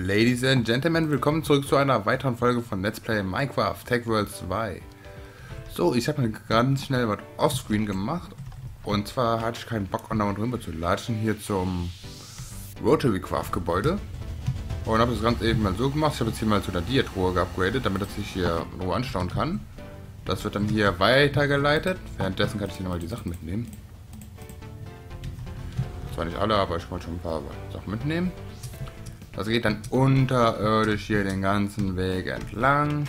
Ladies and Gentlemen, willkommen zurück zu einer weiteren Folge von Let's Play Minecraft Tech World 2. So, ich habe mir ganz schnell was offscreen gemacht. Und zwar hatte ich keinen Bock, andauernd rüber zu latschen hier zum Rotary Craft Gebäude. Und habe das Ganze eben mal so gemacht. Ich habe jetzt hier mal zu der Dia-Truhe geupgradet, damit das sich hier in Ruhe anschauen kann. Das wird dann hier weitergeleitet. Währenddessen kann ich hier nochmal die Sachen mitnehmen. Zwar nicht alle, aber ich wollte schon ein paar Sachen mitnehmen. Das geht dann unterirdisch hier den ganzen Weg entlang.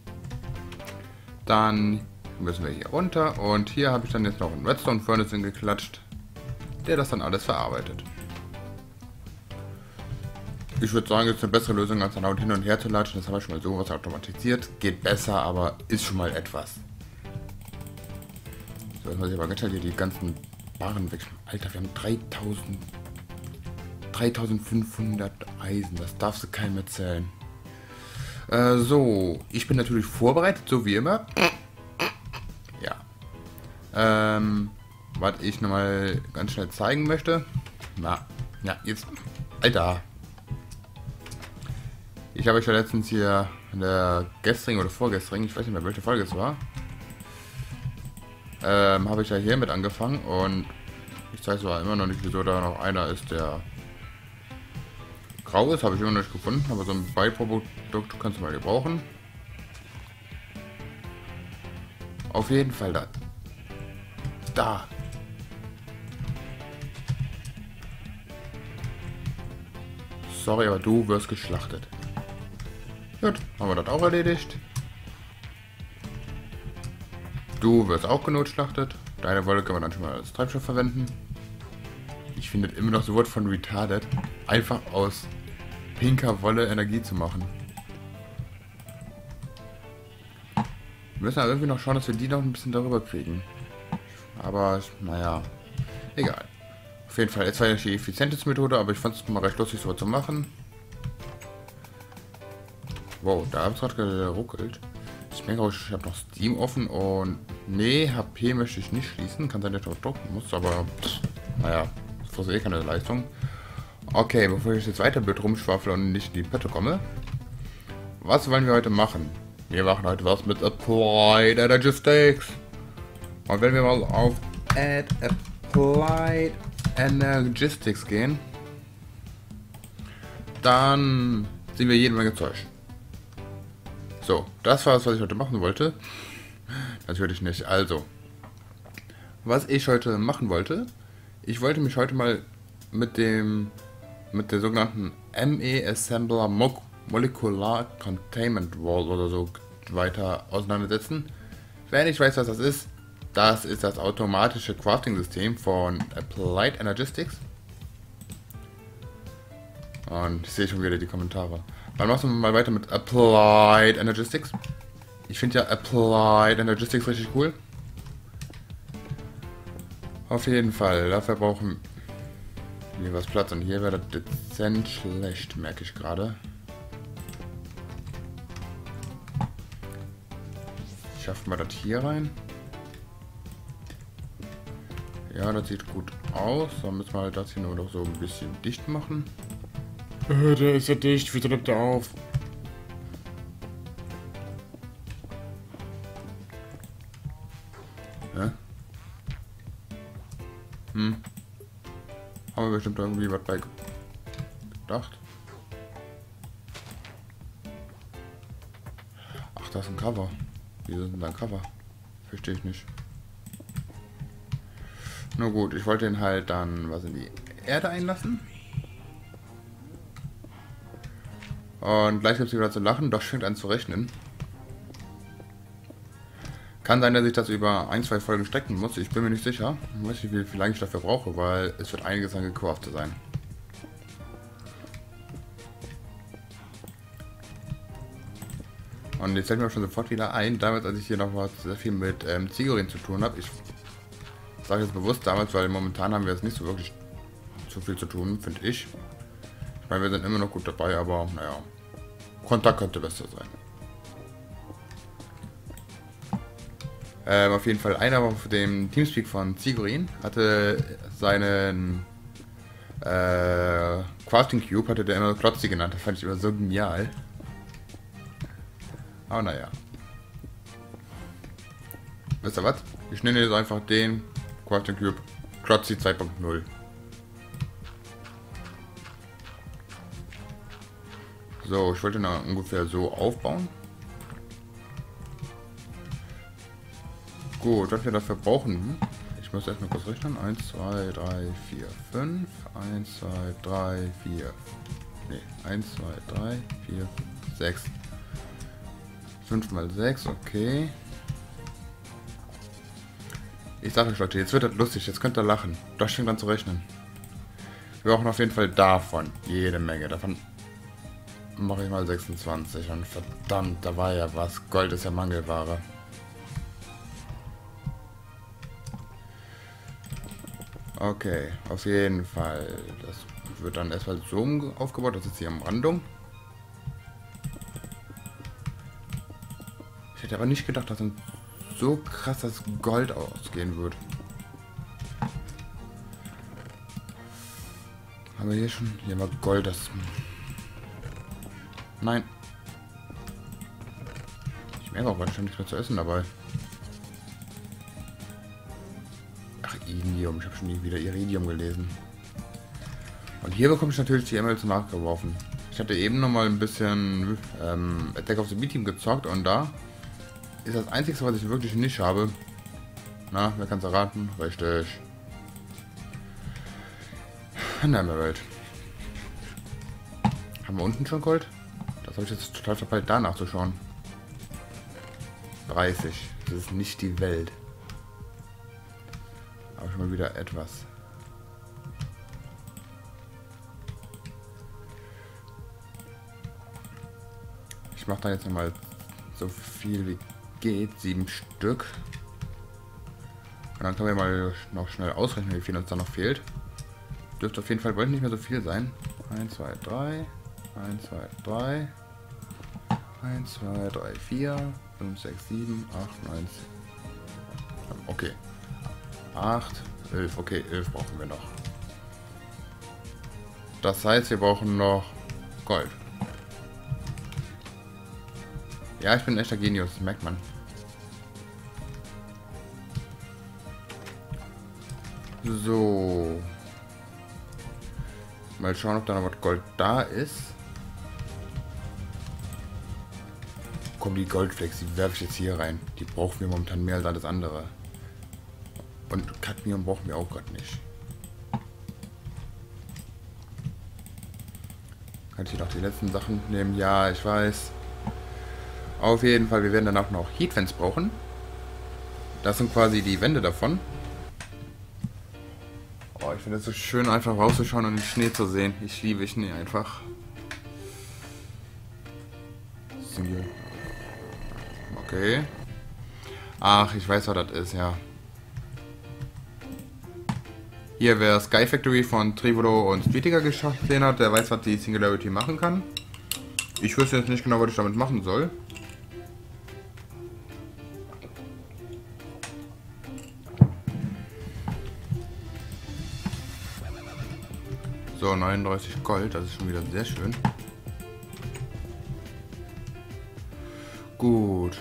Dann müssen wir hier runter und hier habe ich dann jetzt noch einen Redstone Furnace hingeklatscht, der das dann alles verarbeitet. Ich würde sagen, es ist eine bessere Lösung, als dann hin und her zu latschen. Das habe ich schon mal sowas automatisiert. Geht besser, aber ist schon mal etwas. So, jetzt muss ich aber ganz schnell hier die ganzen Barren weg. Alter, wir haben 3500 Eisen, das darfst du keinem erzählen. So, ich bin natürlich vorbereitet, so wie immer. Ja. Was ich nochmal ganz schnell zeigen möchte. Na, ja, jetzt. Alter. Ich habe euch ja letztens hier in der gestrigen oder vorgestrigen, ich weiß nicht mehr welche Folge es war, habe ich ja hier mit angefangen und ich zeige zwar immer noch nicht, wieso da noch einer ist, der grau ist, habe ich immer noch nicht gefunden, aber so ein Beiprodukt kannst du mal gebrauchen. Auf jeden Fall das. Da. Sorry, aber du wirst geschlachtet. Gut, haben wir das auch erledigt. Du wirst auch genotschlachtet. Deine Wolle können wir dann schon mal als Treibstoff verwenden. Ich finde immer noch so Wort von retarded. Einfach aus pinker Wolle Energie zu machen. Wir müssen aber irgendwie noch schauen, dass wir die noch ein bisschen darüber kriegen. Aber, naja, egal. Auf jeden Fall, jetzt war ja die effizienteste Methode, aber ich fand es mal recht lustig, so zu machen. Wow, da habe ich gerade geruckelt. Ich merke auch, ich habe noch Steam offen und nee, HP möchte ich nicht schließen. Kann sein, dass ich noch drucken muss, aber naja, das ist eh keine Leistung. Okay, bevor ich jetzt weiter mit rumschwafle und nicht in die Pötte komme. Was wollen wir heute machen? Wir machen heute was mit Applied Energistics. Und wenn wir mal auf Add Applied Energistics gehen, dann sehen wir jede Menge Zeug. So, das war es, was ich heute machen wollte. Natürlich nicht. Also, was ich heute machen wollte, ich wollte mich heute mal mit der sogenannten ME Assembler Molecular Containment Wall oder so weiter auseinandersetzen. Wer nicht weiß, was das ist das automatische Crafting-System von Applied Energistics. Und ich sehe schon wieder die Kommentare. Dann machen wir mal weiter mit Applied Energistics. Ich finde ja Applied Energistics richtig cool. Auf jeden Fall, dafür brauchen wir was Platz. Und hier wäre das dezent schlecht, merke ich gerade. Schaffen wir das hier rein. Ja, das sieht gut aus. Dann müssen wir das hier nur noch so ein bisschen dicht machen. Der ist ja dicht, wieso nimmt der auf? Ja? Haben wir bestimmt irgendwie was bei gedacht. Ach, da ist ein Cover. Wieso ist denn da ein Cover? Verstehe ich nicht. Na gut, ich wollte ihn halt dann was in die Erde einlassen. Und gleich gibt es wieder zu lachen, doch fängt an zu rechnen. Kann sein, dass ich das über 1-2 Folgen strecken muss. Ich bin mir nicht sicher. Ich weiß nicht, wie lange ich dafür brauche, weil es wird einiges an gecraftet sein. Und jetzt fällt mir auch schon sofort wieder ein, damals, als ich hier noch was sehr viel mit Ziegerin zu tun habe. Ich sage jetzt bewusst damals, weil momentan haben wir jetzt nicht so wirklich zu viel zu tun, finde ich. Ich meine, wir sind immer noch gut dabei, aber naja, Kontakt könnte besser sein. Auf jeden Fall einer auf dem Teamspeak von Ziegerin hatte seinen Crafting Cube hatte der immer Klotzi genannt. Das fand ich immer so genial. Aber naja. Wisst ihr was? Ich nenne jetzt einfach den Crafting Cube Klotzi 2.0. So, ich wollte ihn ungefähr so aufbauen. Gut, was wir dafür brauchen. Ich muss erstmal kurz rechnen. 1, 2, 3, 4, 5. 1, 2, 3, 4. Ne, 1, 2, 3, 4, 6. 5 mal 6, okay. Ich sage euch Leute, jetzt wird das lustig, jetzt könnt ihr lachen. Das fängt an zu rechnen. Wir brauchen auf jeden Fall davon jede Menge. Davon mache ich mal 26. Und verdammt, da war ja was. Gold ist ja Mangelware. Okay, auf jeden Fall. Das wird dann erstmal so aufgebaut. Das ist hier Umrandung. Ich hätte aber nicht gedacht, dass ein so krasses Gold ausgehen wird. Haben wir hier schon? Hier mal Gold, das... Nein. Ich merke auch, weil schon nichts mehr zu essen dabei. Ach, Iridium. Ich habe schon wieder Iridium gelesen. Und hier bekomme ich natürlich die Emeralds nachgeworfen. Ich hatte eben noch mal ein bisschen Attack of the B-Team gezockt und da ist das Einzige, was ich wirklich nicht habe. Na, wer kann es erraten? Richtig. Eine Emerald. Haben wir unten schon Gold? Das habe ich jetzt total verpeilt, da nachzuschauen. 30. Das ist nicht die Welt. Aber schon mal wieder etwas. Ich mache da jetzt noch mal so viel wie geht. 7 Stück. Und dann können wir mal noch schnell ausrechnen, wie viel uns da noch fehlt. Dürfte auf jeden Fall bald nicht mehr so viel sein. 1, 2, 3. 1, 2, 3. 1, 2, 3, 4. 5, 6, 7, 8, 9, 10. Okay. 8, 11. Okay, 11 brauchen wir noch. Das heißt, wir brauchen noch Gold. Ja, ich bin ein echter Genius, das merkt man. So. Mal schauen, ob da noch was Gold da ist. Komm, die Goldflex, die werfe ich jetzt hier rein. Die brauchen wir momentan mehr als alles andere. Und Cadmium brauchen wir auch gerade nicht. Kann ich hier noch die letzten Sachen nehmen? Ja, ich weiß. Auf jeden Fall, wir werden danach noch Heatfence brauchen. Das sind quasi die Wände davon. Oh, ich finde es so schön, einfach rauszuschauen und den Schnee zu sehen. Ich liebe Schnee einfach. Okay. Ach, ich weiß, was das ist, ja. Hier, wer Sky Factory von Trivolo und Streetiger gesehen hat, der weiß, was die Singularity machen kann. Ich wüsste jetzt nicht genau, was ich damit machen soll. So, 39 Gold, das ist schon wieder sehr schön. Gut.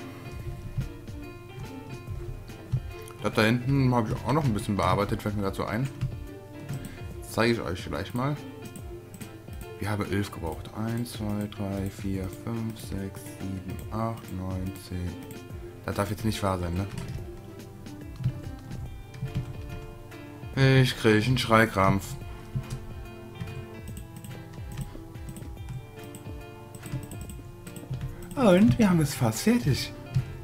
Das da hinten habe ich auch noch ein bisschen bearbeitet, fällt mir gerade so ein. Das zeige ich euch gleich mal. Wir haben 11 gebraucht. 1, 2, 3, 4, 5, 6, 7, 8, 9, 10. Das darf jetzt nicht wahr sein, ne? Ich kriege einen Schreikrampf. Und wir haben es fast fertig.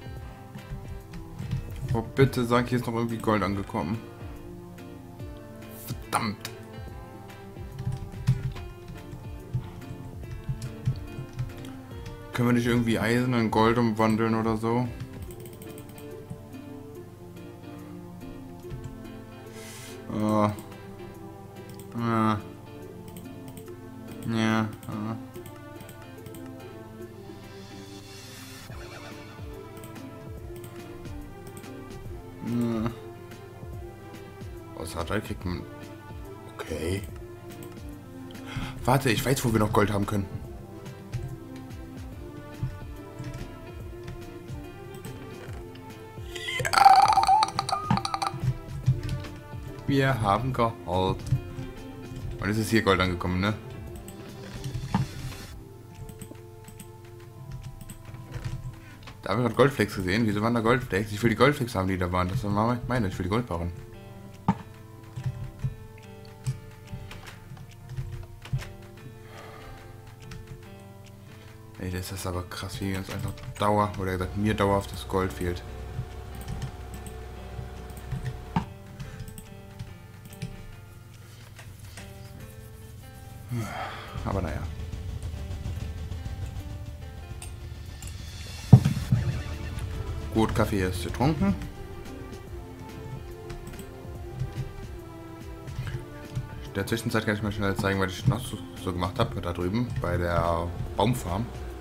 Oh, bitte sag, hier ist noch irgendwie Gold angekommen. Verdammt. Können wir nicht irgendwie Eisen in Gold umwandeln oder so? Oh. Ja. Ja. Aus Radar kriegt man... Okay. Warte, ich weiß, wo wir noch Gold haben können. Wir haben Gold. Und es ist hier Gold angekommen, ne? Da habe ich gerade Goldflex gesehen. Wieso waren da Goldflex? Ich will die Goldflex haben, die da waren. Das war meine. Ich will die Goldbarren. Ey, das ist aber krass, wie uns einfach mir dauerhaft das Gold fehlt. Aber naja. Gut, Kaffee ist getrunken. In der Zwischenzeit kann ich mal schnell zeigen, was ich noch so gemacht habe, da drüben bei der Baumfarm.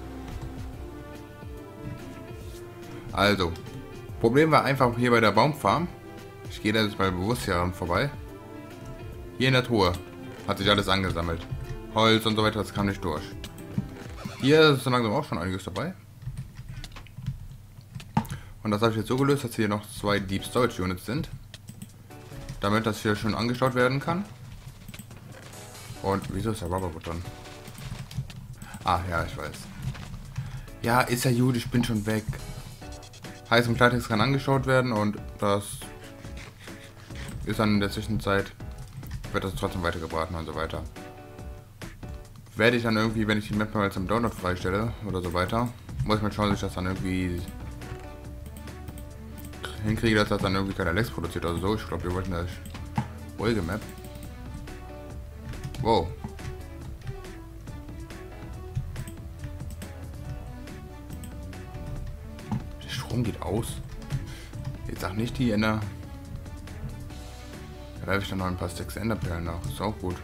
Also, Problem war einfach hier bei der Baumfarm. Ich gehe da jetzt mal bewusst hier vorbei. Hier in der Truhe hat sich alles angesammelt. Holz und so weiter, das kam nicht durch. Hier ist so langsam auch schon einiges dabei. Und das habe ich jetzt so gelöst, dass hier noch 2 Deep Storage Units sind. Damit das hier schön angeschaut werden kann. Und wieso ist der Rubberboot drin? Ah, ja, ich weiß. Ja, ist ja gut, ich bin schon weg. Heiß und Klartext kann angeschaut werden und das ist dann in der Zwischenzeit, wird das trotzdem weitergebraten und so weiter. Werde ich dann irgendwie, wenn ich die Map mal zum Download freistelle oder so weiter, muss ich mal schauen, dass ich das dann irgendwie hinkriege, dass das dann irgendwie keine Lags produziert oder so. Ich glaube, wir wollten eine ruhige Map. Wow. Der Strom geht aus. Jetzt sag nicht die Ender. Da werfe ich dann noch ein paar Stacks Enderperlen nach. Ist auch gut.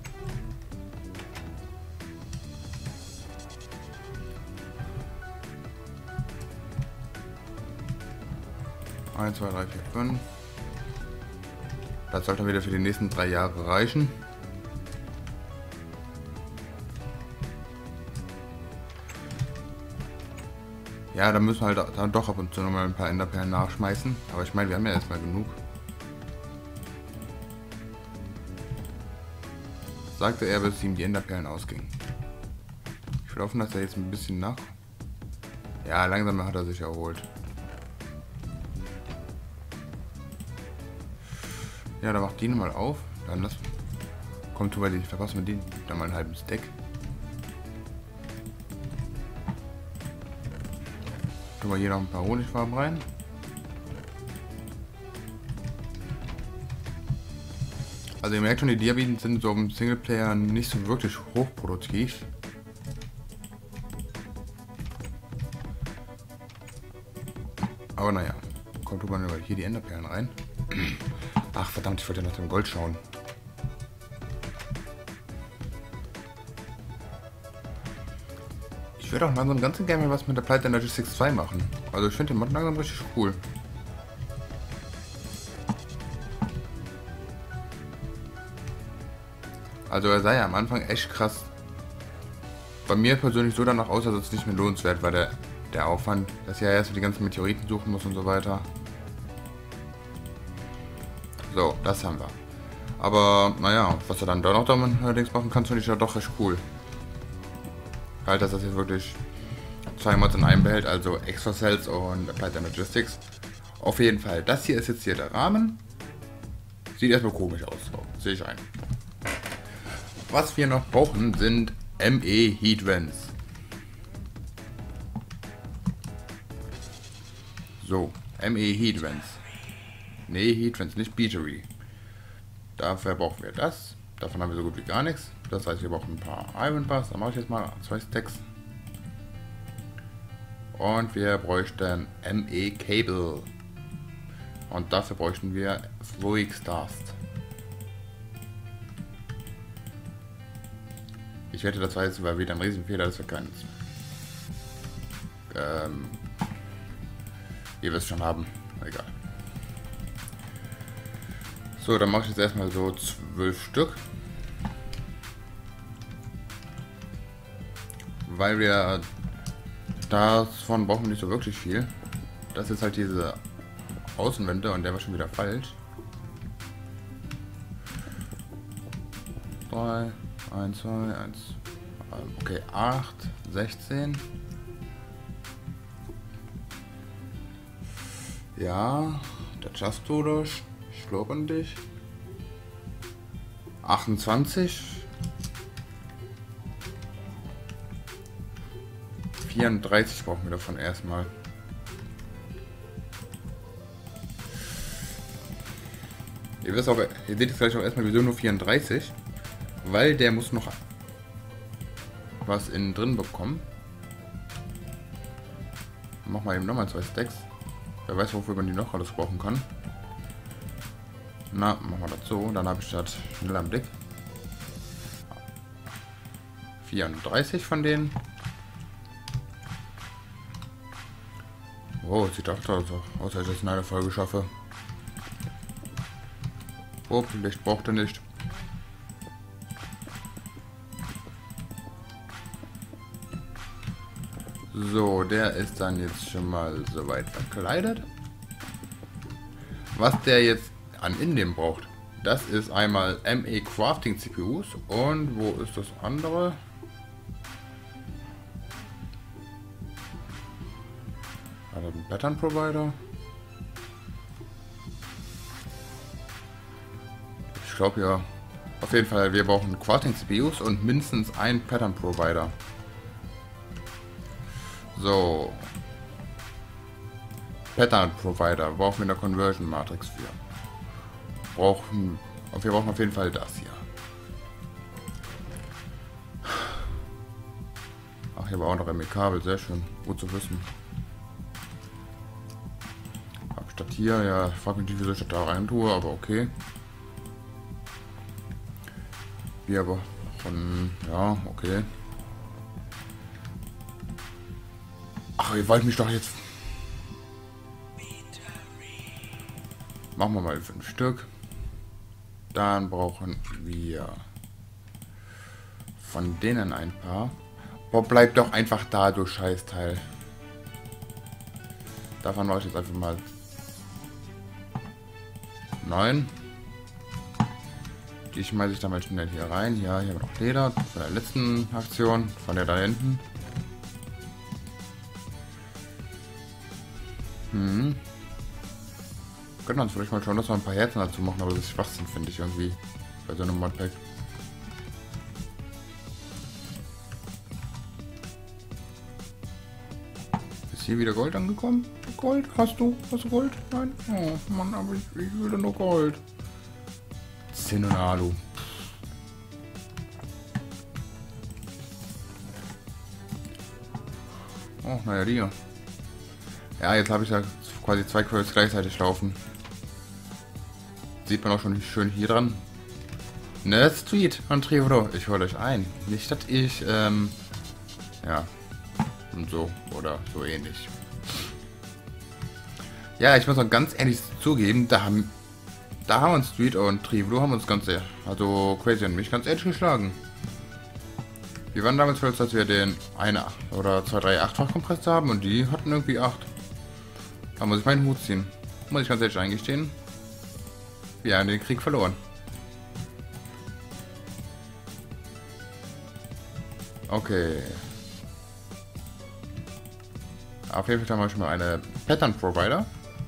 Eins, 2, 3, 4, 5. Das sollte wieder für die nächsten 3 Jahre reichen. Ja, da müssen wir halt dann doch ab und zu nochmal ein paar Enderperlen nachschmeißen. Aber ich meine, wir haben ja erstmal genug. Sagte er, bis ihm die Enderperlen ausgingen. Ich will hoffen, dass er jetzt ein bisschen nach... Ja, langsam hat er sich erholt. Ja, dann macht die mal auf. Dann lass... Kommt tu, weil die verpassen wir die dann mal einen halben Stack. Tun wir hier noch ein paar Honigfarben rein. Also ihr merkt schon, die Diabiten sind so im Singleplayer nicht so wirklich hochproduktiv. Aber naja, kommt tut man hier die Enderperlen rein. Ach verdammt, ich wollte nach dem Gold schauen. Ich würde auch langsam ganz gerne mal was mit der Plight Logistics 2 machen. Also ich finde den Mod langsam richtig cool. Also er sah ja am Anfang echt krass. Bei mir persönlich so danach aus, dass es nicht mehr lohnenswert war, der Aufwand, dass ich ja erst die ganzen Meteoriten suchen muss und so weiter. So, das haben wir. Aber naja, was er dann da noch damit allerdings machen kann, finde ich ja doch recht cool. Halt, dass das jetzt wirklich 2 Mods in einem behält, also Extra Cells und Applied Logistics. Auf jeden Fall, das hier ist jetzt hier der Rahmen. Sieht erstmal komisch aus, so, sehe ich ein. Was wir noch brauchen, sind ME Heat Vents. So, ME Heat Vents. Nee, Heat Vents, nicht Beatery. Dafür brauchen wir das. Davon haben wir so gut wie gar nichts. Das heißt, wir brauchen ein paar Iron Bars. Da mache ich jetzt mal 2 Stacks. Und wir bräuchten ME Cable. Und dafür bräuchten wir Fluid Stast. Ich wette, das war jetzt wieder ein Riesenfehler, dass wir keinen... ihr wisst schon haben. Egal. So, dann mache ich jetzt erstmal so 12 Stück. weil wir davon brauchen wir nicht so wirklich viel. Das ist halt diese Außenwände und der war schon wieder falsch. 3, 1, 2, 1. Okay, 8, 16. Ja, das schaffst du doch. Ich glaube an dich. 28. 34 brauchen wir davon erstmal. Ihr wisst auch, ihr seht jetzt gleich auch erstmal, wieso nur 34. Weil der muss noch was innen drin bekommen. Mach mal eben nochmal 2 Stacks. Wer weiß, wofür man die noch alles brauchen kann. Na, machen wir das so. Dann habe ich das schnell am Blick. 34 von denen. Oh, sieht auch toll aus, als ich das in einer Folge schaffe. Oh, Licht braucht er nicht. So, der ist dann jetzt schon mal soweit verkleidet. Was der jetzt an Indem braucht, das ist einmal ME Crafting CPUs. Und wo ist das andere? Hat er einen Pattern Provider? Ich glaube ja. Auf jeden Fall, wir brauchen Crafting CPUs und mindestens einen Pattern Provider. So. Pattern Provider brauchen wir eine Conversion Matrix für. Wir brauchen auf jeden Fall das hier. Ach, hier war auch noch ME-Kabel, sehr schön. Gut zu wissen. Hab ich das hier? Ja, ich frage mich nicht, wieso ich das da rein tue, aber okay. Hier aber von. Ja, okay. Ach, ihr wollt mich doch jetzt. Machen wir mal 5 Stück. Dann brauchen wir von denen ein paar. Boah, bleib doch einfach da, du Scheißteil. Davon mache ich jetzt einfach mal 9. Die schmeiße ich dann mal schnell hier rein. Ja, hier haben wir noch Leder von der letzten Aktion, von der da hinten. Könnte man vielleicht mal schauen, dass wir ein paar Herzen dazu machen, aber das ist Schwachsinn, finde ich irgendwie. Bei so einem Modpack. Ist hier wieder Gold angekommen? Gold? Hast du? Hast du Gold? Nein? Oh Mann, aber ich will nur Gold. Zinn und Alu. Oh, naja, die. Ja, jetzt habe ich ja quasi 2 Quests gleichzeitig laufen. Sieht man auch schon schön hier dran. Ne, Street von Trivolo. Ich hole euch ein. Nicht, dass ich, ja, und so oder so ähnlich. Ja, ich muss noch ganz ehrlich zugeben, da haben uns Street und Trivolo haben uns also Crazy und mich ganz ehrlich geschlagen. Wir waren damals stolz, dass wir den 1 oder 2, 3, 8-fach Kompressor haben und die hatten irgendwie 8. Da muss ich meinen Hut ziehen. Muss ich ganz ehrlich eingestehen. Wir haben den Krieg verloren. Okay. Auf jeden Fall haben wir schon mal eine Pattern Provider.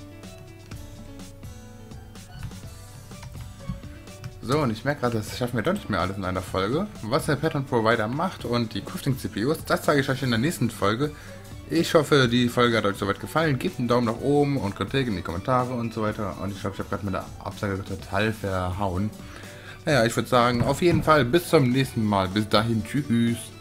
So, und ich merke gerade, das schaffen wir doch nicht mehr alles in einer Folge. Was der Pattern Provider macht und die Crafting CPUs, das zeige ich euch in der nächsten Folge. Ich hoffe, die Folge hat euch soweit gefallen. Gebt einen Daumen nach oben und Kritik in die Kommentare und so weiter. Und ich glaube, ich habe gerade mit der Absage total verhauen. Naja, ich würde sagen, auf jeden Fall bis zum nächsten Mal. Bis dahin, tschüss.